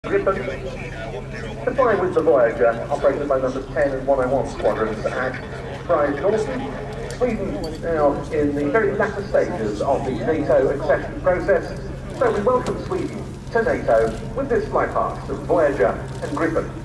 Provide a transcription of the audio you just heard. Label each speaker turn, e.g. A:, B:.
A: Gripen, complying with the Voyager, operated by numbers 10 and 101 squadrons at Pride Norton. Sweden now in the very latter stages of the NATO accession process, so we welcome Sweden to NATO with this flight past of Voyager and Gripen.